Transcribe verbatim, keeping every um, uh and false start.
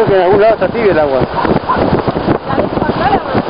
que en algún lado está tibia el agua. La vez pasada